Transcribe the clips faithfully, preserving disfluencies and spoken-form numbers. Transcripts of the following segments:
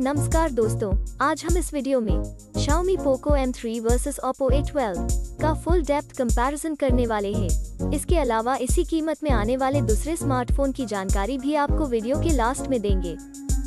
नमस्कार दोस्तों, आज हम इस वीडियो में Xiaomi Poco M three versus Oppo A twelve का फुल डेप्थ कंपैरिजन करने वाले हैं। इसके अलावा इसी कीमत में आने वाले दूसरे स्मार्टफोन की जानकारी भी आपको वीडियो के लास्ट में देंगे।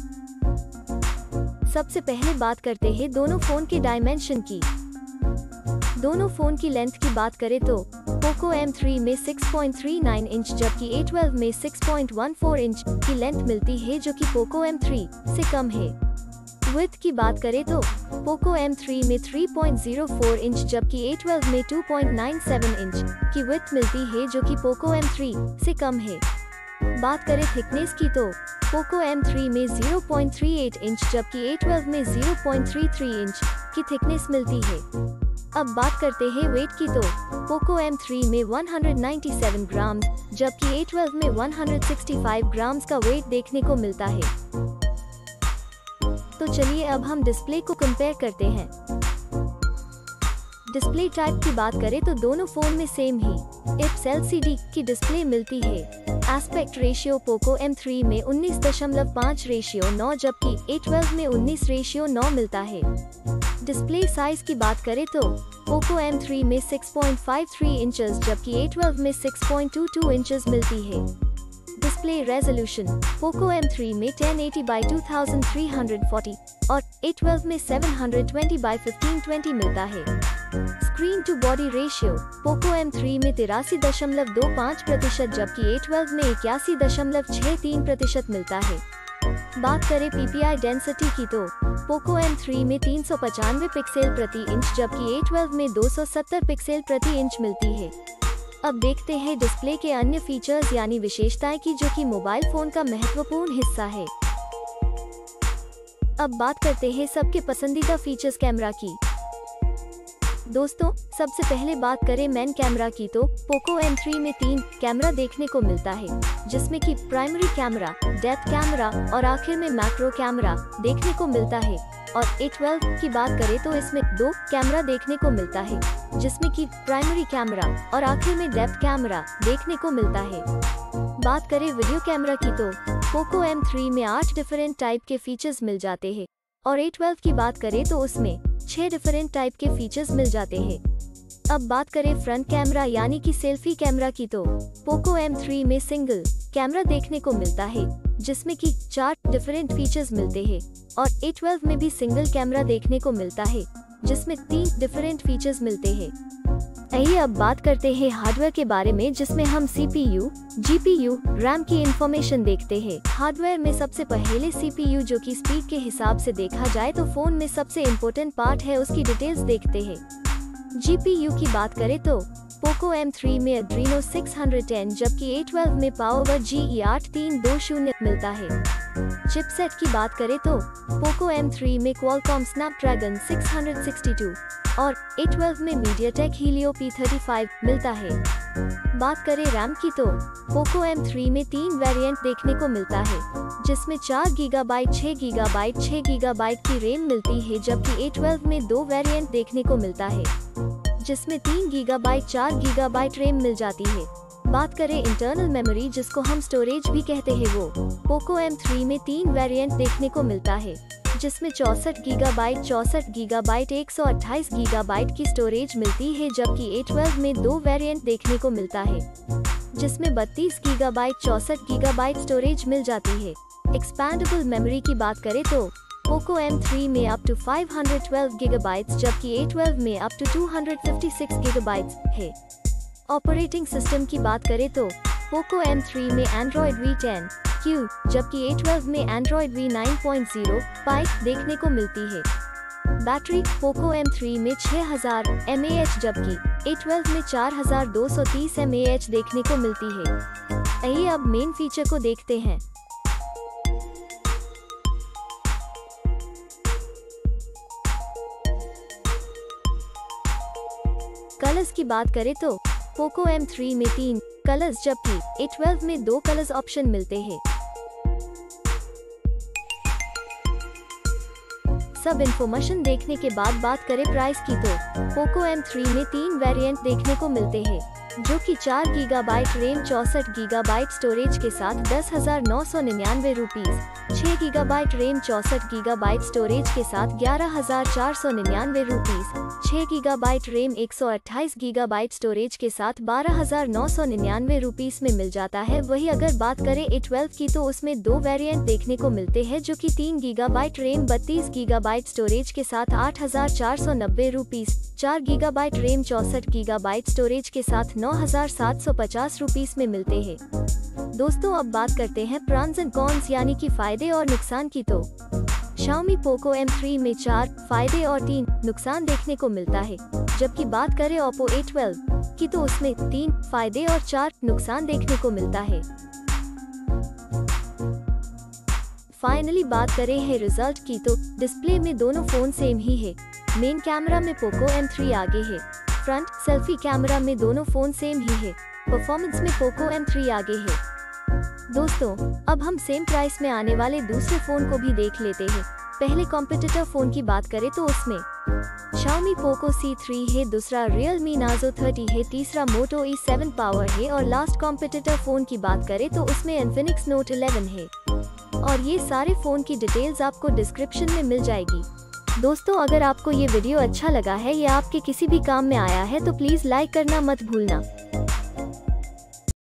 सबसे पहले बात करते हैं दोनों फोन के डायमेंशन की। दोनों फोन की लेंथ की बात करें तो Poco एम थ्री में six point three nine inch जबकि ए ट्वेल्व में six point one four inch की लेंथ मिलती है, जो कि Poco एम थ्री से कम है। विड्थ की बात करें तो Poco एम थ्री में three point zero four inch जबकि ए ट्वेल्व में two point nine seven inch की विड्थ मिलती है, जो कि Poco एम थ्री से कम है। बात करें थिकनेस की तो Poco एम थ्री में zero point three eight inch जबकि ए ट्वेल्व में zero point three three inch की थिकनेस मिलती है। अब बात करते हैं वेट की तो Poco एम थ्री में one hundred ninety seven gram जबकि ए ट्वेल्व में one hundred sixty five grams का वेट देखने को मिलता है। तो चलिए अब हम डिस्प्ले को कंपेयर करते हैं। डिस्प्ले टाइप की बात करें तो दोनों फोन में सेम ही I P S L C D की डिस्प्ले मिलती है। Aspect ratio Poco M three में उन्नीस दशमलव पाँच रेशियो नौ जबकि ए ट्वेल्व में उन्नीस रेशियो नौ मिलता है। डिस्प्ले साइज की बात करें तो Poco एम थ्री में six point five three inches जबकि ए ट्वेल्व में six point two two inches मिलती है। Display resolution Poco M three में ten eighty by two thousand three hundred forty और ए ट्वेल्व में seven hundred twenty by fifteen twenty मिलता है। Screen to body ratio Poco M three में तिरासी दशमलव दो पाँच प्रतिशत जबकि ए ट्वेल्व में इक्यासी दशमलव छह तीन प्रतिशत मिलता है। बात करें पी पी आई डेंसिटी की तो Poco एम थ्री में तीन सौ पचानवे पिक्सल प्रति इंच जबकि ए ट्वेल्व में दो सौ सत्तर पिक्सल प्रति इंच मिलती है। अब देखते हैं डिस्प्ले के अन्य फीचर्स यानी विशेषताएं की, जो कि मोबाइल फोन का महत्वपूर्ण हिस्सा है। अब बात करते हैं सबके पसंदीदा फीचर्स कैमरा की। दोस्तों, सबसे पहले बात करें मेन कैमरा की तो Poco एम थ्री में तीन कैमरा देखने को मिलता है, जिसमें कि प्राइमरी कैमरा, डेप्थ कैमरा और आखिर में मैक्रो कैमरा देखने को मिलता है। और ए ट्वेल्व की बात करें तो इसमें दो कैमरा देखने को मिलता है, जिसमें कि प्राइमरी कैमरा और आखिर में डेप्थ कैमरा देखने को मिलता है। बात करें वीडियो कैमरा की तो Poco एम थ्री में आठ डिफरेंट टाइप के फीचर्स मिल जाते हैं और ए ट्वेल्व की बात करें तो उसमें छह डिफरेंट टाइप के फीचर्स मिल जाते हैं। अब बात करें फ्रंट कैमरा यानी कि सेल्फी कैमरा की तो Poco एम थ्री में सिंगल कैमरा देखने को मिलता है, जिसमें कि चार डिफरेंट फीचर्स मिलते हैं और ए ट्वेल्व में भी सिंगल कैमरा देखने को मिलता है, जिसमें तीन डिफरेंट फीचर्स मिलते हैं। आइए अब बात करते हैं हार्डवेयर के बारे में, जिसमें हम C P U, G P U, RAM की इंफॉर्मेशन देखते हैं। हार्डवेयर में सबसे पहले सी पी यू, जो कि स्पीड के हिसाब से देखा जाए तो फोन में सबसे इम्पोर्टेंट पार्ट है, उसकी डिटेल्स देखते हैं। जी पी यू की बात करें तो Poco एम थ्री में Adreno सिक्स हंड्रेड टेन जबकि ए ट्वेल्व में Power G E eight three two zero मिलता है। चिपसेट की बात करें तो Poco एम थ्री में Qualcomm Snapdragon six sixty two और ए ट्वेल्व में MediaTek Helio P thirty five मिलता है। बात करें रैम की तो Poco एम थ्री में तीन वेरिएंट देखने को मिलता है, जिसमें चार गीगाबाइट, छह गीगाबाइट, छह गीगाबाइट की रैम मिलती है, जबकि ए ट्वेल्व में दो वेरिएंट देखने को मिलता है, जिसमें तीन गीगाबाइट, चार गीगाबाइट रैम मिल जाती है। बात करें इंटरनल मेमोरी, जिसको हम स्टोरेज भी कहते हैं, वो Poco एम थ्री में तीन वेरिएंट देखने को मिलता है, जिसमें चौसठ गीगाबाइट, चौसठ गीगाबाइट, एक सौ अट्ठाईस गीगाबाइट की स्टोरेज मिलती है, जबकि ए ट्वेल्व में दो वेरिएंट देखने को मिलता है, जिसमें बत्तीस गीगाबाइट, चौसठ गीगाबाइट स्टोरेज मिल जाती है। एक्सपैंडेबल मेमोरी की बात करें तो Poco एम थ्री में up to five hundred twelve gigabytes जबकि ए ट्वेल्व में up to two hundred fifty six gigabytes है। ऑपरेटिंग सिस्टम की बात करें तो Poco एम थ्री में Android वी टेन क्यू जबकि ए ट्वेल्व में Android V nine point zero pie देखने को मिलती है। बैटरी Poco एम थ्री में छह हज़ार एम ए एच जबकि ए ट्वेल्व में चार हज़ार दो सौ तीस एम ए एच देखने को मिलती है। आइए अब मेन फीचर को देखते हैं। कलर्स की बात करें तो Poco एम थ्री में तीन कलर्स जबकि ए ट्वेल्व में दो कलर्स ऑप्शन मिलते हैं। सब इन्फॉर्मेशन देखने के बाद बात करें प्राइस की तो Poco एम थ्री में तीन वेरिएंट देखने को मिलते हैं, जो कि चार गीगाबाइट रैम चौसठ गीगाबाइट स्टोरेज के साथ दस हजार नौ सौ निन्यानवे रुपीज, छह गीगाबाइट रैम चौसठ गीगाबाइट स्टोरेज के साथ ग्यारह हजार चार सौ निन्यानवे रुपीज, छह गीगाबाइट रैम एक सौ अट्ठाईस गीगाबाइट स्टोरेज के साथ बारह हजार नौ सौ निन्यानवे रुपीज में मिल जाता है। वही अगर बात करें ए ट्वेल्व की तो उसमें दो वेरिएंट देखने को मिलते हैं, जो कि तीन गीगाबाइट रैम बत्तीस गीगाबाइट स्टोरेज के साथ आठ हजार चार सौ नब्बे रुपीज, चार गीगाबाइट रैम चौसठ गीगाबाइट स्टोरेज के साथ नौ हजार सात सौ पचास रुपीज में मिलते हैं। दोस्तों अब बात करते हैं प्रॉन्स एंड कॉन्स यानी कि फायदे और नुकसान की। तो Xiaomi Poco एम थ्री में चार फायदे और तीन नुकसान देखने को मिलता है, जबकि बात करें Oppo ए ट्वेल्व की तो उसमें तीन फायदे और चार नुकसान देखने को मिलता है। फाइनली बात करें है रिजल्ट की तो डिस्प्ले में दोनों फोन सेम ही है। मेन कैमरा में Poco एम थ्री आगे है, फ्रंट सेल्फी कैमरा में दोनों फोन सेम ही है, परफॉर्मेंस में Poco एम थ्री आगे है। दोस्तों अब हम सेम प्राइस में आने वाले दूसरे फोन को भी देख लेते हैं। पहले कॉम्पिटिटर फोन की बात करें तो उसमें Xiaomi Poco सी थ्री है, दूसरा Realme Nazo थर्टी है, तीसरा Moto ई सेवन Power है और लास्ट कॉम्पिटिटर फोन की बात करें तो उसमें Infinix Note इलेवन है। और ये सारे फोन की डिटेल्स आपको डिस्क्रिप्शन में मिल जाएगी। दोस्तों अगर आपको ये वीडियो अच्छा लगा है या आपके किसी भी काम में आया है तो प्लीज लाइक करना मत भूलना।